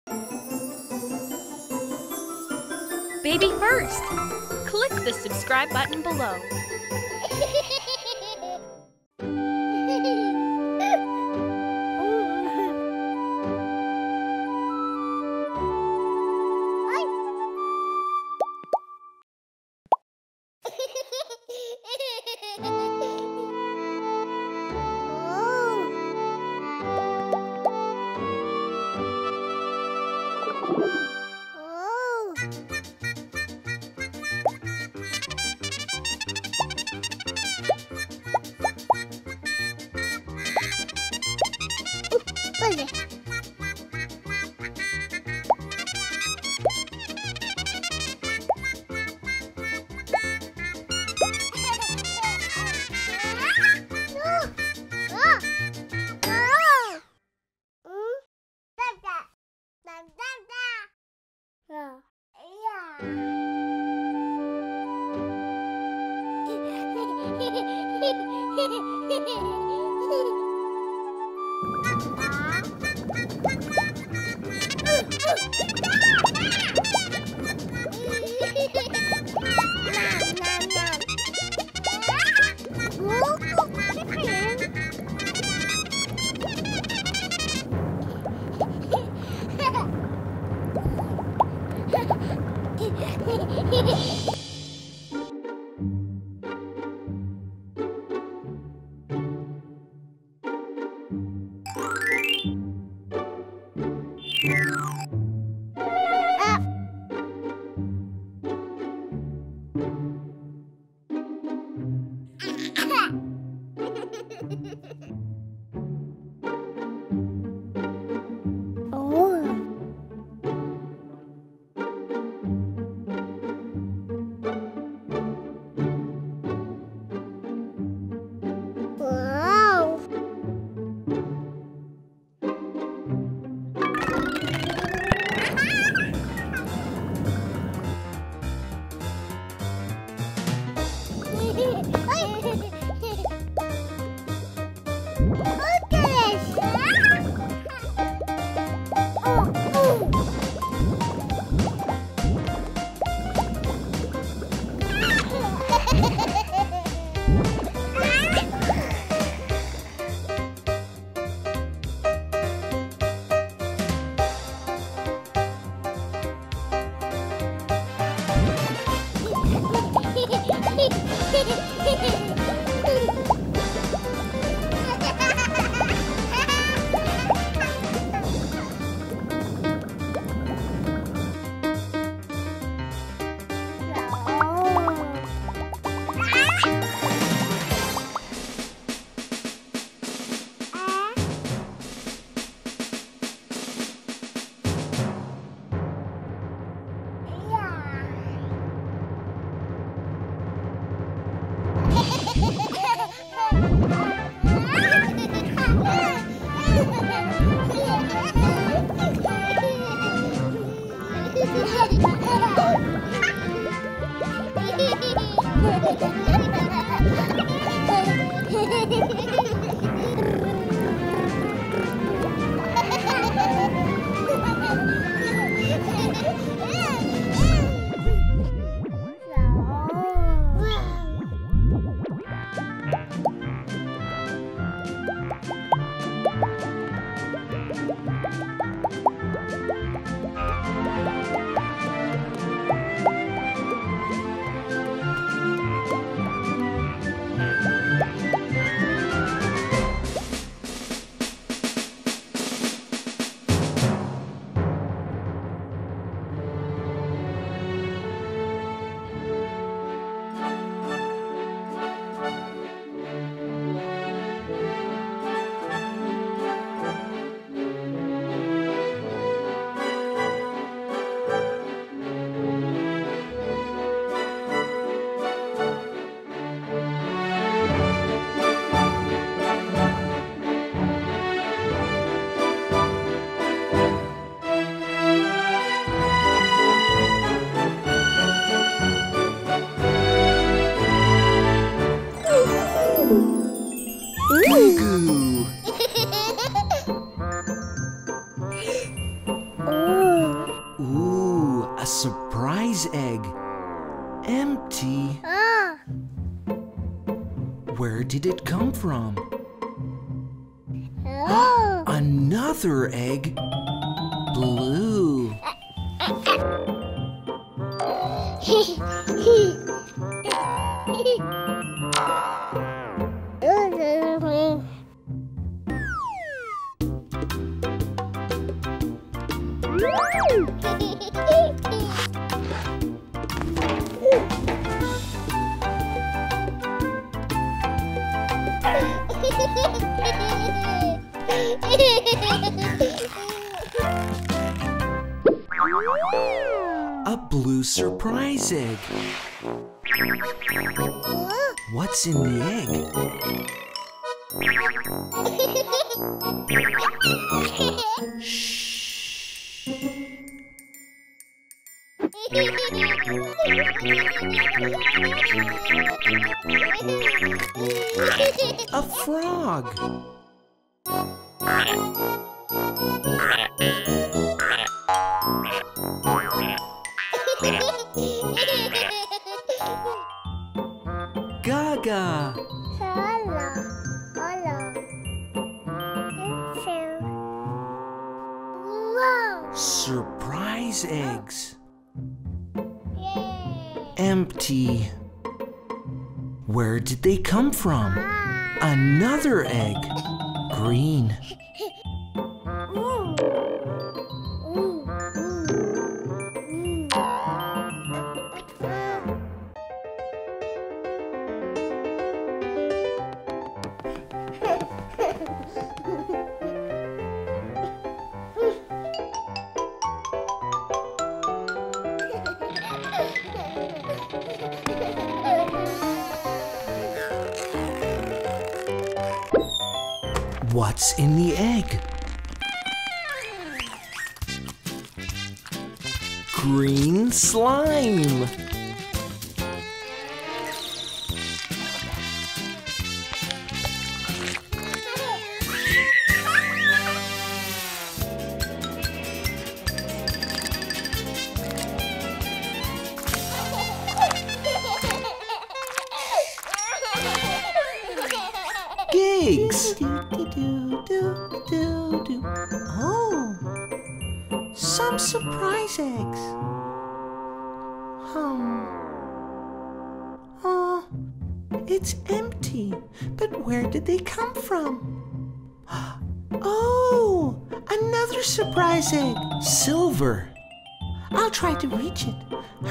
Baby First! Click the subscribe button below. surprise egg. Empty. Where did it come from? Another egg. Blue. A blue surprise egg. What's in the egg? Shh. A frog. Gaga. Surprise eggs. Empty. Where did they come from? Another egg. Green. What's in the egg? Green slime. Gigs. Oh, some surprise eggs. Oh, it's empty. But where did they come from? Oh, another surprise egg. Silver. I'll try to reach it.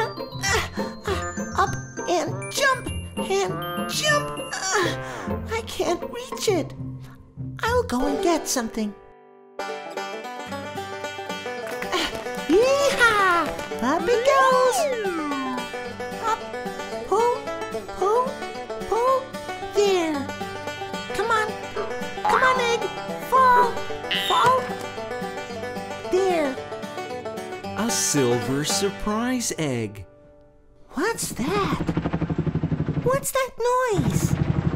Up and jump and jump. I can't reach it. I'll go and get something. Yee-haw! Up it goes. Up, pull, pull, pull. There. Come on. Come on, egg. Fall, fall. There. A silver surprise egg. What's that? What's that noise?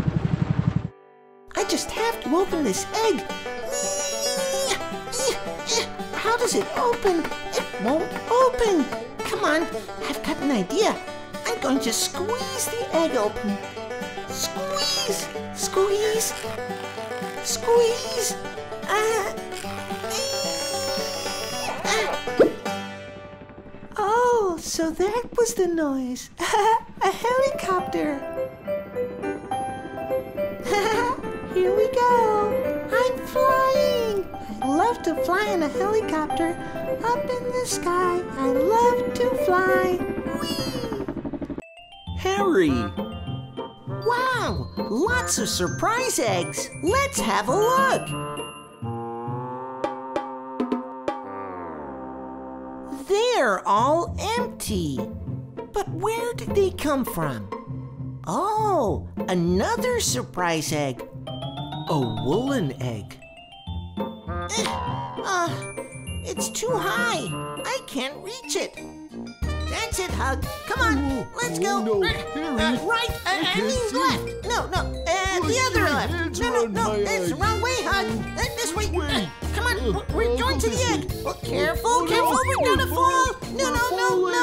I just have to open this egg. How does it open? It won't open. Come on, I've got an idea. I'm going to squeeze the egg open. Squeeze, squeeze, squeeze. Oh, so that was the noise. A helicopter. Here we go. I'm flying. I love to fly in a helicopter. Up in the sky. I love to fly. Whee! Harry. Wow, lots of surprise eggs. Let's have a look. They're all empty. But where did they come from? Oh, another surprise egg. A woolen egg. It's too high. I can't reach it. That's it, Hug. Come on, let's go. No, Right, I mean left. No, the other left. No, that's the wrong way, Hug. This way. Come on, we're going to the egg. Well, careful, we're gonna fall. No.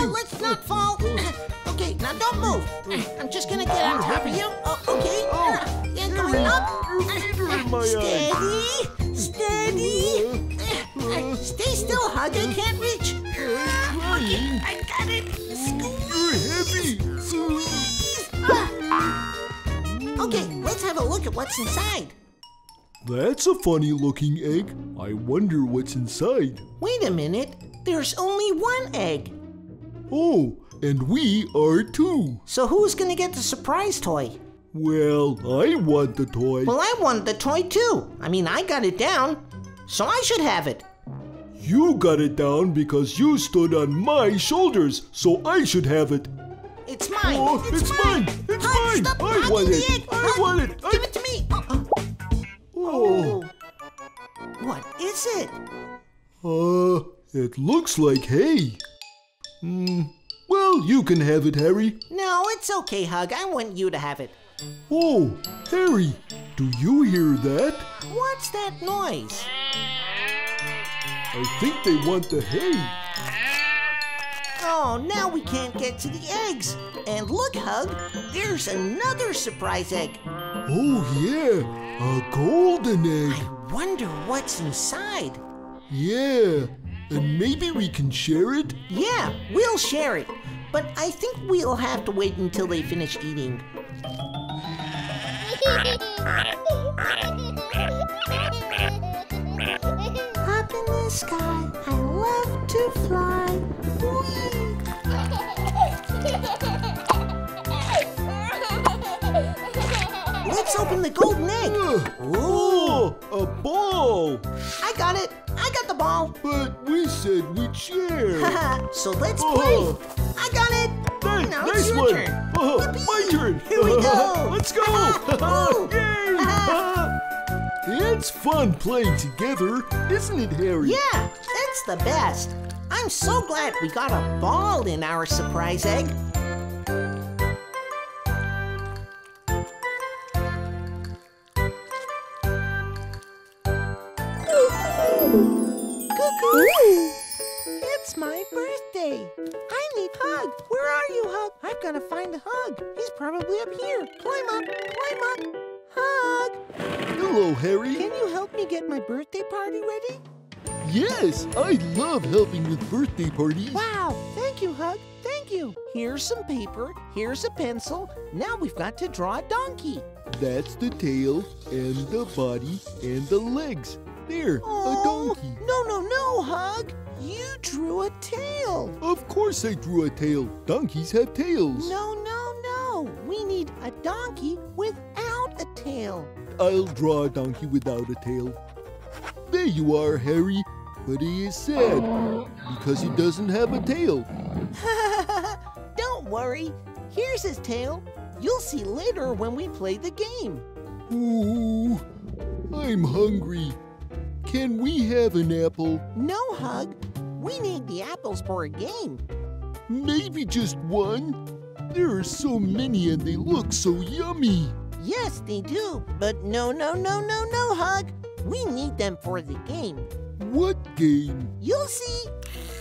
not fall. Okay, now don't move. I'm just gonna get on top of you. Okay. Yeah, going up. Steady. Steady. Stay still, Hug. I can't reach. Okay, I got it. Squeeze. You're heavy. Okay, let's have a look at what's inside. That's a funny looking egg. I wonder what's inside. Wait a minute. There's only one egg. Oh, and we are two. So who's gonna get the surprise toy? Well, I want the toy. Well, I want the toy too. I mean, I got it down, so I should have it. You got it down because you stood on my shoulders, so I should have it. It's mine. Oh, it's mine. It's mine. Stop I want the it. egg. I want it. Give it to me. Oh. What is it? It looks like hay. Well, you can have it, Harry. No, it's okay, Hug. I want you to have it. Oh, Harry, do you hear that? What's that noise? I think they want the hay. Oh, now we can't get to the eggs. And look, Hug, there's another surprise egg. Oh, yeah, a golden egg. I wonder what's inside. Yeah, and maybe we can share it? Yeah, we'll share it. But I think we'll have to wait until they finish eating. Up in the sky, I love to fly. Let's open the golden egg. Oh, a ball. I got it. I got the ball. But we said we'd share. So let's play. I got it. Hey, Now nice it's your one. turn. My turn. Here we go. Let's go. Yay. It's fun playing together, isn't it, Harry? Yeah, it's the best. I'm so glad we got a ball in our surprise egg. Cuckoo! It's my birthday. I need Hug. Where are you, Hug? I've got to find Hug. He's probably up here. Climb up, climb up. Hug! Hello, Harry. Can you help me get my birthday party ready? Yes, I love helping with birthday parties. Wow, thank you, Hug. Thank you. Here's some paper, here's a pencil. Now we've got to draw a donkey. That's the tail and the body and the legs. There, Oh, a donkey. No, Hug. You drew a tail. Of course I drew a tail. Donkeys have tails. No. We need a donkey without a tail. I'll draw a donkey without a tail. There you are, Harry. But he is sad because he doesn't have a tail. Don't worry. Here's his tail. You'll see later when we play the game. Ooh, I'm hungry. Can we have an apple? No, Hug. We need the apples for a game. Maybe just one? There are so many and they look so yummy. Yes, they do. But no, Hug. We need them for the game. What game? You'll see.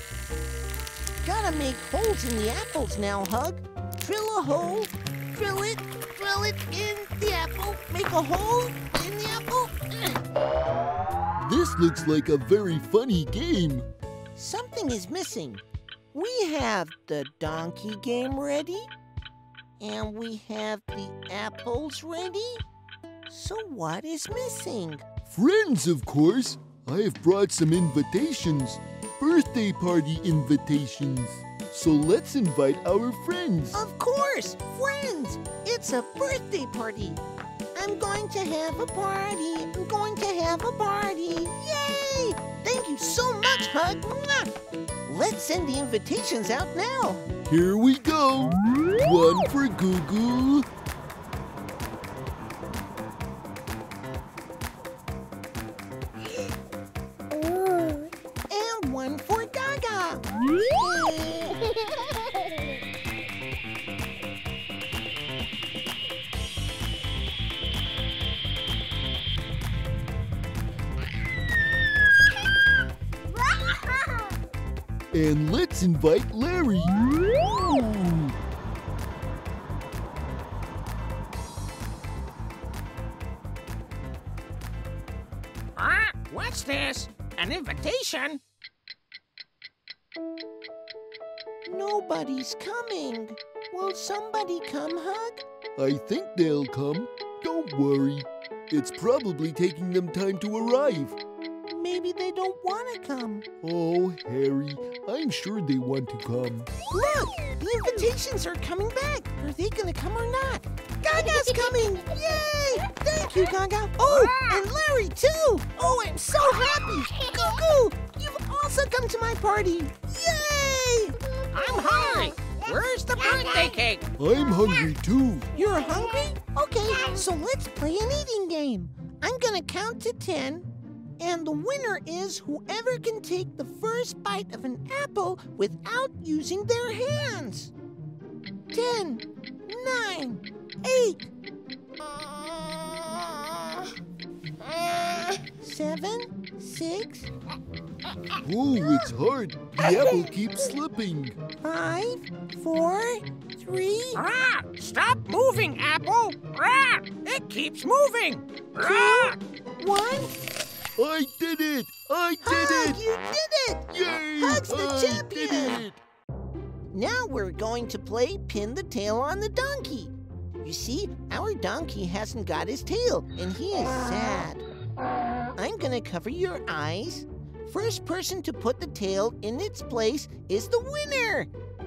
Gotta make holes in the apples now, Hug. Drill a hole, drill it in the apple, make a hole in the apple. This looks like a very funny game. Something is missing. We have the donkey game ready, and we have the apples ready. So what is missing? Friends, of course. I have brought some invitations. Birthday party invitations. So let's invite our friends. Of course, friends. It's a birthday party. I'm going to have a party. I'm going to have a party. Yay! Thank you so much, Hug. Mwah! Let's send the invitations out now. Here we go. One for GooGoo. And one for Gaga. And let's invite Larry. What's this? An invitation? Nobody's coming. Will somebody come, Hug? I think they'll come. Don't worry. It's probably taking them time to arrive. Maybe they don't want to come. Oh, Harry, I'm sure they want to come. Look! The invitations are coming back. Are they going to come or not? Gaga's coming! Yay! Thank you, Gaga. Oh, and Larry, too! Oh, I'm so happy! GooGoo! You've also come to my party! Yay! I'm hungry. Where's the birthday cake? I'm hungry, too. You're hungry? Okay, so let's play an eating game. I'm going to count to 10. And the winner is whoever can take the first bite of an apple without using their hands. 10, 9, 8, 7, 6. Oh, it's hard. The apple keeps slipping. 5, 4, 3. Stop moving, Apple. It keeps moving. 1. I did it! I did Hug, it! you did it! Yay! Hug's the I champion! did it! Now we're going to play Pin the Tail on the Donkey. You see, our donkey hasn't got his tail, and he is sad. I'm gonna cover your eyes. First person to put the tail in its place is the winner.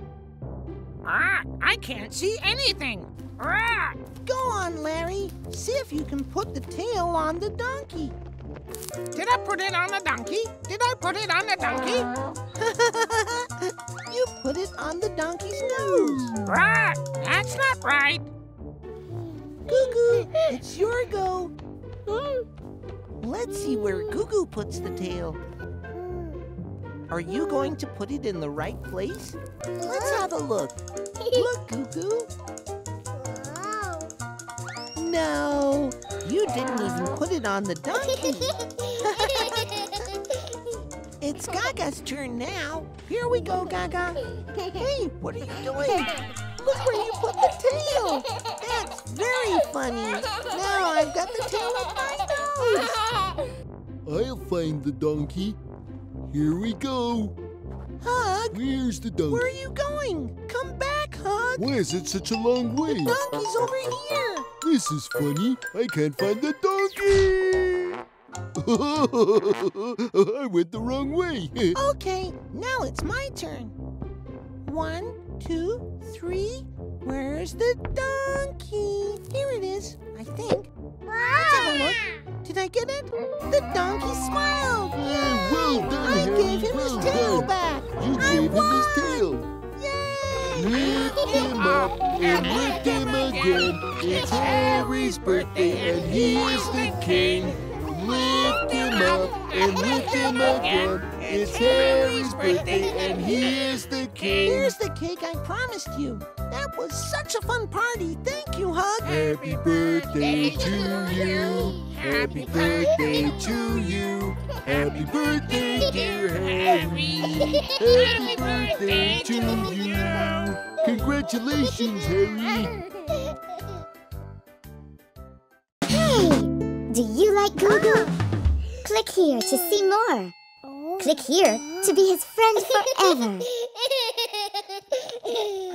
I can't see anything. Go on, Larry. See if you can put the tail on the donkey. Did I put it on the donkey? Did I put it on the donkey? You put it on the donkey's nose. That's not right. GooGoo, it's your go. Let's see where GooGoo puts the tail. Are you going to put it in the right place? Let's have a look. Look, GooGoo. No, you didn't even put it on the donkey. It's Gaga's turn now. Here we go, Gaga. Hey, what are you doing? Look where you put the tail. That's very funny. Now I've got the tail on my nose. I'll find the donkey. Here we go. Hug, Where's the donkey? where are you going? Come back, Hug. Why is it such a long way? The donkey's over here. This is funny. I can't find the donkey. I went the wrong way. Okay, now it's my turn. 1, 2, 3. Where's the donkey? Here it is, I think. Let's have a look. Did I get it? The donkey smiled. Yeah, well done, I Harry. gave him his Well tail done. back. You I gave him his won. tail. Yay! Lift him up and lift him again. It's Harry's birthday and he's the king. Lift him up and lift him again. It's Harry's birthday and he is the king. Here's the cake I promised you. That was such a fun party. Thank you, Hug. Happy birthday to you. Happy birthday to you. Happy birthday, dear Harry. Happy birthday to you. Congratulations, Harry. Hey! Do you like GooGoo? Click here to see more. Click here to be his friend forever.